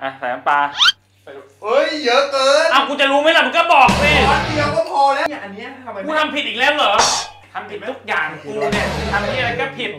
ใส่น้ำปลาเฮ้ยเยอะเกินอ้าวกูจะรู้ไหมล่ะมึงก็บอกสิช้อนเดียวก็พอแล้วเนี่ยอันนี้ทำไมกูทำผิดอีกแล้วเหรอทำผิดทุกอย่างกูเนี่ยทำที่อะไรก็ผิด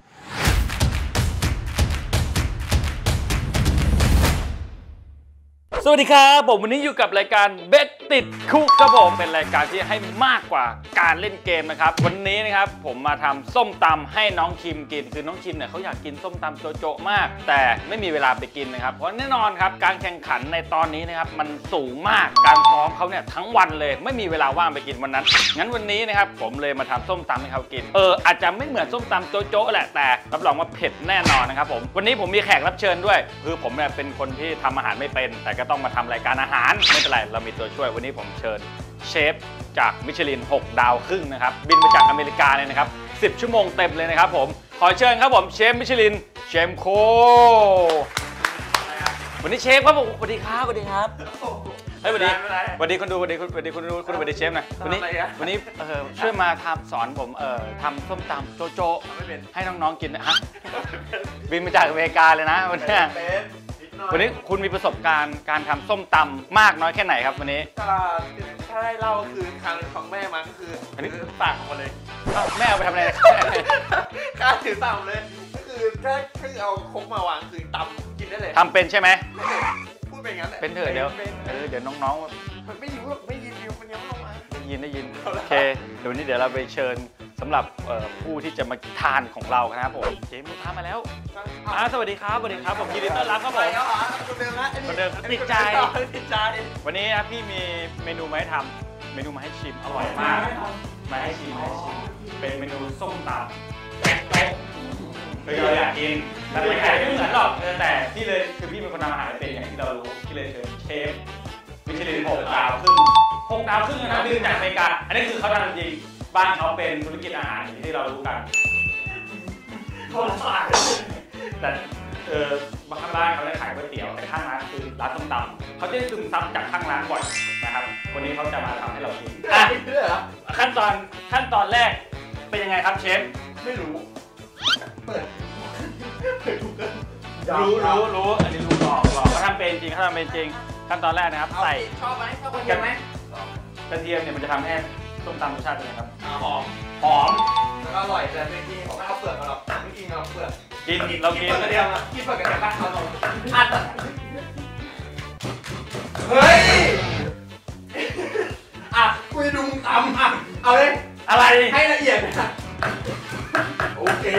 สวัสดีครับผมวันนี้อยู่กับรายการเบ็ดติดคุกครับผมเป็นรายการที่ให้มากกว่าการเล่นเกมนะครับวันนี้นะครับผมมาทำส้มตำให้น้องคิมกินคือน้องคิมเนี่ยเขาอยากกินส้มตำโจ๊ะมากแต่ไม่มีเวลาไปกินนะครับเพราะแน่นอนครับการแข่งขันในตอนนี้นะครับมันสูงมากการซ้อมเขาเนี่ยทั้งวันเลยไม่มีเวลาว่างไปกินวันนั้นงั้นวันนี้นะครับผมเลยมาทำส้มตำให้เขากินอาจจะไม่เหมือนส้มตำโจ๊ะแหละแต่รับรองว่าเผ็ดแน่นอนนะครับผมวันนี้ผมมีแขกรับเชิญด้วยคือผมเนี่ยเป็นคนที่ทำอาหารไม่เป็นแต่ก็ต้องมาทำรายการอาหารไม่เป็นไรเรามีตัวช่วยวันนี้ผมเชิญเชฟจากมิชลิน6 ดาวครึ่งนะครับบินมาจากอเมริกาเลยนะครับ10 ชั่วโมงเต็มเลยนะครับผมขอเชิญครับผมเชฟมิชลินเชมโควันนี้เชฟครับผมสวัสดีครับสวัสดีครับเฮ้ยสวัสดีคนดูสวัสดีเชฟนะวันนี้ช่วยมาสอนผมทำส้มตำโจ๊ะให้น้องๆกินนะฮะบินมาจากอเมริกาเลยนะวันนี้คุณมีประสบการณ์การทำส้มตำมากน้อยแค่ไหนครับวันนี้ถ้าให้เล่าคือทางของแม่มันก็คืออันนี้ต่างกันเลยแม่เอาไปทำอะไรการถือต่ำเลยก็คือถ้าเอาคกมาวางคือต่ำกินได้เลยทำเป็นใช่ไหมพูดเป็นงั้นแหละเป็นเถอะเดี๋ยวน้องๆมันไม่รู้ไม่ยินมันยังไม่ลงมาได้ยินโอเคเดี๋ยวนี้เดี๋ยวเราไปเชิญสำหรับผู้ที่จะมาทานของเรานะครับผมเจมส์ลูกค้ามาแล้วสวัสดีครับผมยินดีต้อนรับครับผมคนเดิมนะคนเดิมติดใจวันนี้นะพี่มีเมนูมาให้ทำเมนูมาให้ชิมอร่อยมากมาให้ชิมเป็นเมนูส้มตำโจ๊ะคือเราอยากกินแต่ไม่ขายไม่เหมือนหรอกแต่พี่เลยคือพี่เป็นคนทำอาหารเป็นอย่างที่เรารู้พี่เลยเชิญเชฟมิชลิน6 ดาวครึ่งนะบินจากอเมริกาอันนี้คือเขาทำจริงบ้านเขาเป็นธุรกิจอาหารอย่างที่เรารู้กันแต่ข้างบ้านเขาได้ขายก๋วยเตี๋ยวแต่ข้างร้านคือร้านส้มตำเขาจะได้ซึมซับจากข้างร้านบ่อยนะครับวันนี้เขาจะมาทำให้เรากินขั้นตอนแรกเป็นยังไงครับเชฟไม่รู้เปิดรู้อันนี้รู้หลอกเขาทำเป็นจริงขั้นตอนแรกนะครับใส่ชอบไหมชอบกระเทียมไหมกระเทียมเนี่ยมันจะทำให้ส้มตำรสชาติเป็นไงครับหอมแล้วอร่อยแต่ไม่กินไม่เอาเปลือกหรอกไม่กินเอาเปลือกเรากินกระเทียมกินเปลือกกระเทียมบ้านเขาอัดเฮ้ยคุยดุงตำเอาเลยอะไรให้ละเอียดนะโอเค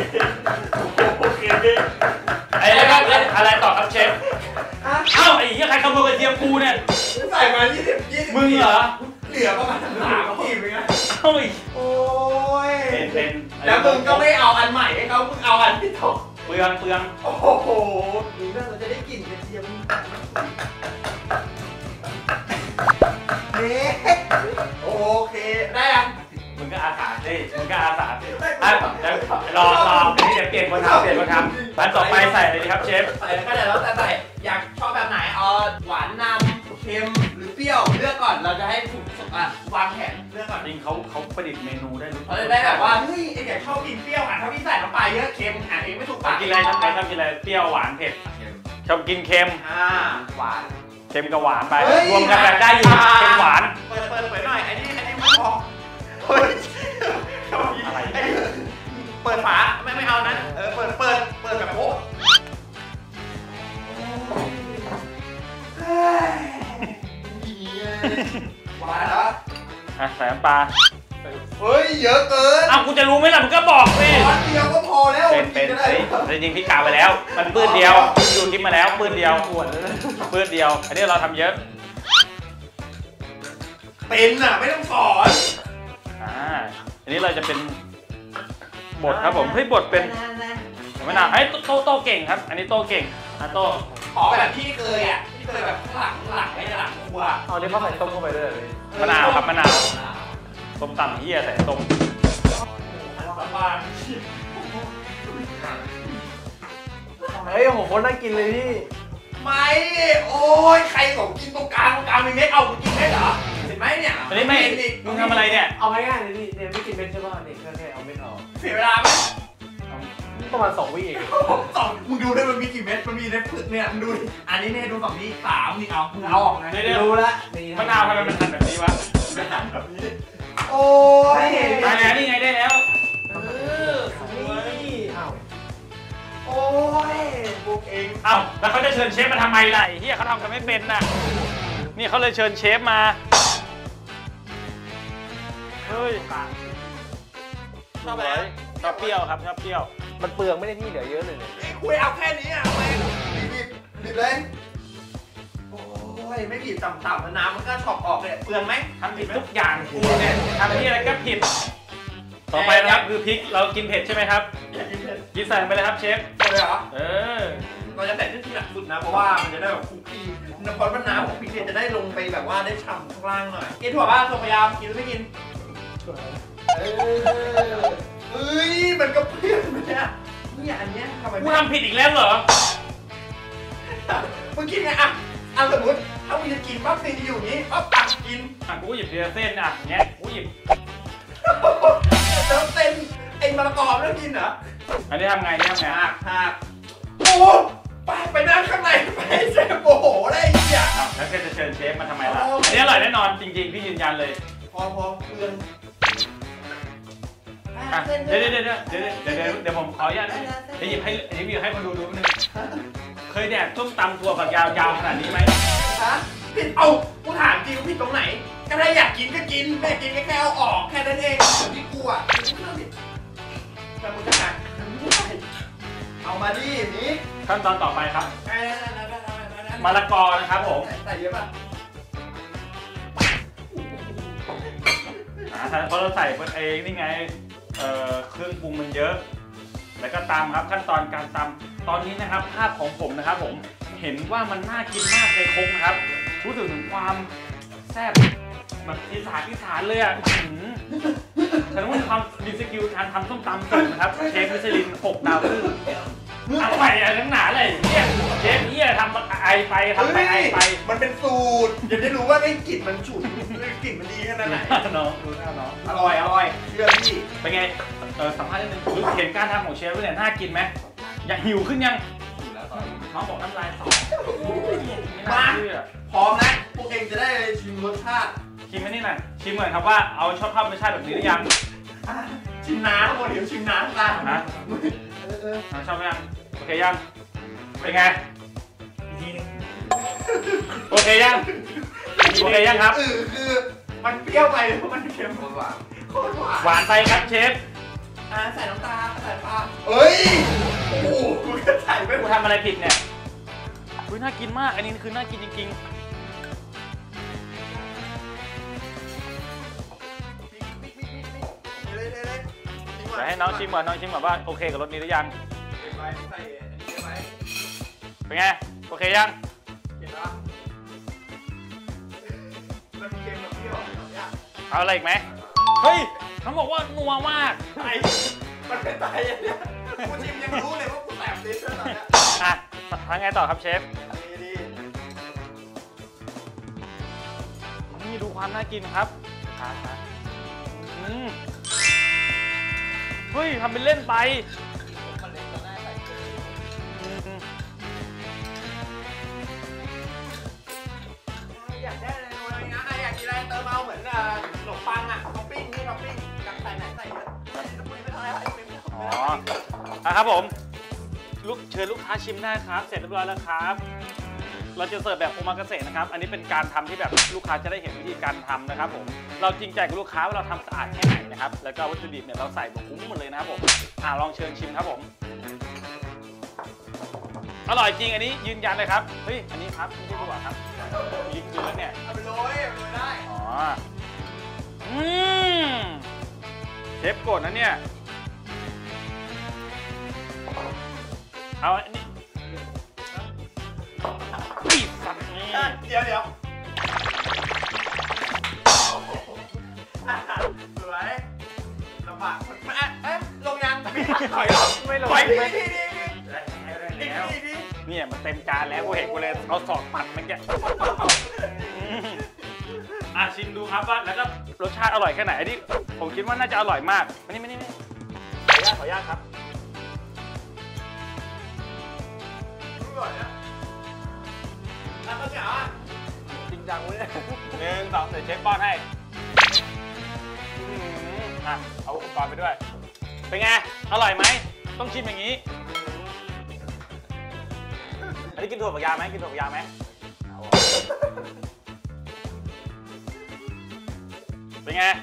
อะไรต่อครับเชฟไอ้ยี่ใครขโมยกระเทียมกูเนี่ยใส่มา20 มึงเหรอเหลือประมาณ3 ขีดเองนะโอ้ยเป็นแล้วมึงก็ไม่เอาอันใหม่ให้เขามึงเอาอันที่ตกเปลืองโอ้โหนี่น่าจะได้กลิ่นกระเทียมโอเคได้ยังมึงก็อาสาสิรอนี่เดี๋ยวเปลี่ยนคนทำอันต่อไปใส่อะไรดีครับเชฟใส่ก็ได้แล้วแต่ใส่อยากชอบแบบไหนหวานนำเค็มหรือเปรี้ยวเลือกก่อนเราจะให้ถูกวางแผนเลือกก่อนจริงเขาประดิษฐ์เมนูได้รู้ได้แบบว่าเฮ้ยอยากชอบกินเปรี้ยวถ้าพี่ใส่น้ำปลาเยอะเค็มเองไม่ถูกปากกินอะไรชอบกินอะไรเปรี้ยวหวานเผ็ดชอบกินเค็มหวานเค็มกับหวานไปรวมกันแบบได้อยู่เค็มหวานเปิดหน่อยไอ้นี่ไม่พออะไรเปิดฝาไม่เอานะเปิดแบบโป๊ะหวานเหรอใส่น้ำปลาเฮ้ยเยอะเกินกูจะรู้ไหมล่ะมึงก็บอกสิช้อนเดียวก็พอแล้วเป็นจริงพี่กาไปแล้วมันปื้ดเดียวดูคลิปมาแล้วปื้ดเดียวอันนี้เราทำเยอะเป็นไม่ต้องสอนอันนี้เราจะเป็นบทครับผมให้บทเป็นไม่นานโตเก่งครับอันนี้โตเก่งโตขอแบบพี่เคยแบบหลังไม่ใช่หลังครัวเอาเรียกว่าใส่ต้มเข้าไปด้วยมะนาวครับมะนาวต้มตำเหี้ยใส่ต้มเฮ้ยโหน่ากินเลยพี่ไม่โอ้ยใครส่งกินตรงกลางมีเม็ดเอากินได้เหรอเห็นไหมเนี่ยอันนี้ไม่มึงทำอะไรเนี่ยเอาง่ายๆเลยพี่เนี่ยไม่กินเม็ดใช่ป่ะเนี่ยแค่เอาเม็ดออกเสียเวลาไหมประมาณ2 วิเองมึงดูได้มันมีกี่เม็ดมันมีในผึกเนี่ยมึงดูดิอันนี้เนี่ยดูฝั่งนี้3นี่เอามึงเอาออกนะรู้แล้วมะนาวทำไมมันทันแบบนี้วะไม่ทันแบบนี้โอ้ยได้แล้วนี่ไงได้แล้วโอ้ยพวกเองเอ้าแล้วเขาจะเชิญเชฟมาทำไมล่ะเฮียเขาทำกันไม่เป็นน่ะนี่เขาเลยเชิญเชฟมาเฮ้ยชอบอะไรชอบเปรี้ยวครับชอบเปรี้ยวมันเปลืองไม่ได้ที่เหลือเยอะเลยคุยเอาแค่นี้อ่ะไม่บีบเลยโอ้ยไม่บีบต่ำๆน้ำมันก็ช็อกออกเลยเปลืองไหมทำผิดทุกอย่างกูเนี่ยทำที่อะไรก็ผิดต่อไปนะครับคือพริกเรากินเผ็ดใช่ไหมครับกินใส่ไปเลยครับเชฟเลยเหรอเราจะแต่งที่หนักสุดนะเพราะว่ามันจะได้แบบคุกกี้น้ำพอน้ำของพริกเนี่ยจะได้ลงไปแบบว่าได้ฉ่ำข้างล่างหน่อยกินถั่วบ้างถั่วพยายามกินหรือไม่กินเฮ้ยมันก็เปรี้ยวเนี่ยนี่อันเนี้ยทำไมกูทำผิดอีกแล้วเหรอเมื่อกี้ไงอ่ะสมมติถ้ามึงจะกินปั๊บมึงจะอยู่นี้ปั๊บตักกินกูหยิบทีละเส้นอ่ะเนี้ยกูหยิบแล้วเส้นไอ้มะละกอไม่ต้องกินเหรออันนี้ทำไงนี่ทำไงหักโอ้ไปนั่งข้างในไปเชฟโอ้โหได้ยังแล้วจะเชิญเชฟมาทำไมล่ะอันนี้อร่อยแน่นอนจริงๆพี่ยืนยันเลยพอเพื่อนเดี๋ยวผมขออนุญาตจะหยิบให้คนดูนึงเคยแดกส้มตำถั่วฝักยาวขนาดนี้ไหมฮะผิดเอากูถามจริงผิดตรงไหนก็ถ้าอยากกินก็กินไม่กินก็แค่เอาออกแค่นั้นเองส่วนที่กูอ่ะแต่มึงจะหักเอามาดินี่ขั้นตอนต่อไปครับมะละกอนะครับผมใส่เยอะป่ะเพราะเราใส่เองนี่ไงเครื่องปรุงมันเยอะแล้วก็ตำครับขั้นตอนการตำตอนนี้นะครับภาพของผมนะครับผมเห็นว่ามันน่ากินมากในครกนะครับรู้สึกถึงความแซ่บแบบอีสานเลยอ่ะฉันว่ามีสกิลการทำส้มตำสูงนะครับเชฟมิชลิน6 ดาวครึ่งอะไรทั้งหนาเลยเนี่ยเชฟนี่ทำไอไปทำไปไอไปมันเป็นสูตรอย่าได้รู้ว่าไอ้กลิ่นมันฉุนกลิ่นมันดีขนาดไหนน้องดูหน้าน้องอร่อยเชื่อพี่เป็นไงสัมภาษณ์นิดนึงเห็นการทำของเชฟเนี่ยน่ากินไหมอยากหิวขึ้นยังน้องบอกน้ำลายสอมาพร้อมนะพวกเองจะได้ชิมรสชาติชิมไหมนี่หน่อยชิมเหมือนครับว่าเอาชอบรสชาติแบบนี้หรือยังชิมน้ำคนเดียวชิมน้ำกันนะชอบยังโอเคยังเป็นไงอีกทีนึงโอเคยังครับคือมันเปรี้ยวไปหรือมันเค็มโคตรหวานไปครับเชฟใส่น้ำตาลใส่ปลาเอ้ยโอ้โหกูจะใส่ไม่กูทำอะไรผิดเนี่ยอุ้ยน่ากินมากอันนี้คือน่ากินจริงๆเดี๋ยวให้น้องชิมก่อนว่าโอเคกับรสนี้หรือยังเป็นไงโอเคยังเอาอะไรอีกไหมเฮ้ยเขาบอกว่านัวมากมันเป็นไตเนี่ยกูชิมยังรู้เลยว่ากูแสบลิ้นตอนนี้ทำไงต่อครับเชฟนี่ดูความน่ากินครับเฮ้ยทำเป็นเล่นไปอยากได้อะไรนะอยากกินอะไรเติมเอาเหมือนขนมปังท็อปปิ้งกับใส่ไหนใส่เยอะไม่ต้องอะไรครับผมเชิญลูกค้าชิมได้ครับเสร็จเรียบร้อยแล้วครับเราจะเสิร์ฟแบบโอมากาเสะนะครับอันนี้เป็นการทำที่แบบลูกค้าจะได้เห็นวิธีการทำนะครับผมเราจริงใจกับลูกค้าว่าเราทำสะอาดแค่ไหนนะครับแล้วก็วัตถุดิบเนี่ยเราใส่แบบคุ้มหมดเลยนะครับผมลองเชิญชิมครับผมอร่อยจริงอันนี้ยืนยันเลยครับเฮ้ยอันนี้ครับไม่ใช่ดีกว่าครับยิงคืนแล้วเนี่ยเอาไปโรยได้เชฟโกรธนะเนี่ยเอาอันนี้สัตว์นี่เดี๋ยวสวยลำบากลงยังถอยไม่ลงเนี่ยมันเต็มจานแล้วกูเห็นกูเลยเอาสอดปัดมันแกชิมดูครับว่าแล้วก็รสชาติอร่อยแค่ไหนอันนี้ผมคิดว่าน่าจะอร่อยมากนี่ขออนุญาตครับอร่อยนะแล้วก็เนี่ยจริงจังเว้ย 1 2เดี๋ยวเชฟป้อนให้อ่ะเอาอุปกรณ์ไปด้วย เป็นไง อร่อยไหม ต้องชิมอย่างนี้ อันนี้กินถั่วฝักยาวไหมกินถั่วฝักยาวไหมเป็นไง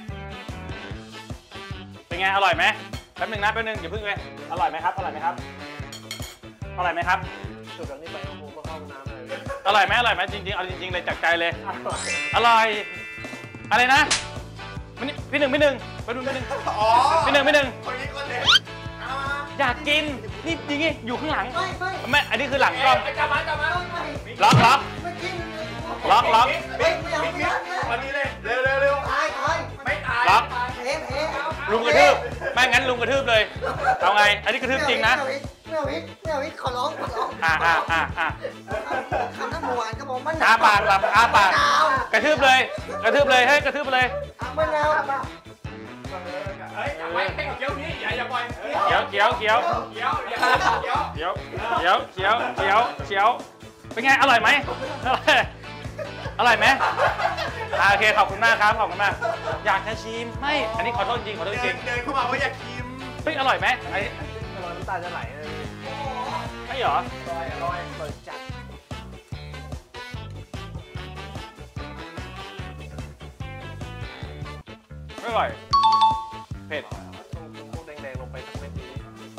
เป็นไง อร่อยไหมแป๊บนึงนะแป๊บนึงอย่าเพิ่งเลยอร่อยไหมครับ อร่อยไหมครับ อร่อยไหมครับจุดจากนี้ไปก็คงก็เข้าน้ำเลยอร่อยไหมอร่อยไหมจริงๆเอาจริงๆเลยจากใจเลย อร่อย อะไรนะพี่หนึ่งไปดูพี่หนึ่งอ๋อพี่หนึ่งคนนี้คนเด็ดอยากกินนี่จริงๆอยู่ข้างหลังไม่อันนี้คือหลังกล้องกลับมาล็อกไม่กินวันนี้เลยเร็วตายไม่ตายเพลุงกระทืบไม่งั้นลุงกระทืบเลยเอาไงอันนี้กระทืบจริงนะไม่เอาวิทขอร้องอ่าคำน้ำหวานก็บอกมันอาปากกระทืบเลยเฮ้ยกระทืบไปเลยมะนาวเฮ้ยจับไว้ให้เกี้ยวนี้อย่าปล่อยเขียวเป็นไงอร่อยไหมอร่อยไหมโอเคขอบคุณมากครับขอบคุณมากอยากจะชิมไม่อันนี้ขอโทษจริงเดินเข้ามาว่าอยากชิมเฮ้ยอร่อยไหมไอ้น้ำตาจะไหลเลยไม่หรออร่อยจัดไม่อร่อยเผ็ดพวกแดงๆลงไปสักเม็ดดี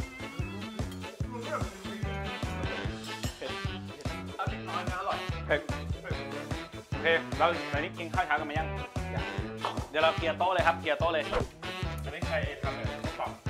เอาติดน้อยนะอร่อยเผ็ดโอเคเราตอนนี้กินข้าวเช้ากันมายังเดี๋ยวเราเคลียร์โต๊ะเลยครับเคลียร์โต๊ะเลยอันนี้ใครทำเนี่ยปรับ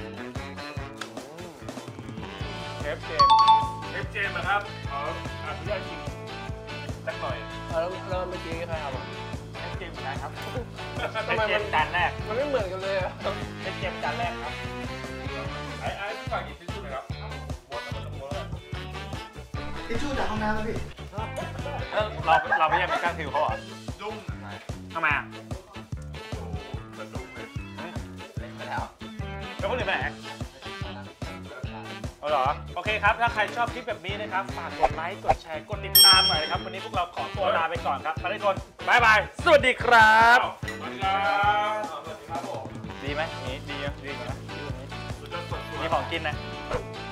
เชฟเจมส์นะครับขออนุญาตชิมสักหน่อยแล้วเมื่อกี้ใครทำอ่ะเชฟเจมส์นะครับทำไมมันจานแรกมันไม่เหมือนกันเลยอ่ะเชฟเจมส์จานแรกครับไอ้ฝากหยิบทิชชู่หน่อยครับหมดแล้วมันจะหมดแล้วทิชชู่จากห้องน้ำแล้วพี่เราไม่ยังไม่กล้าทิวเขาอ่ะดุ้งทำไมอ่ะโอ้สะดุ้งเลยเล่นไปแล้วแล้วคนอื่นไปไหนเอาเหรอโอเคครับถ้าใครชอบคลิปแบบนี้นะครับฝากกดไลค์กดแชร์กดติดตามหน่อยนะครับวันนี้พวกเราขอตัวลาไปก่อนครับทุกคนบ๊ายบายสวัสดีครับสวัสดีครับผมดีไหมนี่ดีไหมดีไหมมีของกินนะ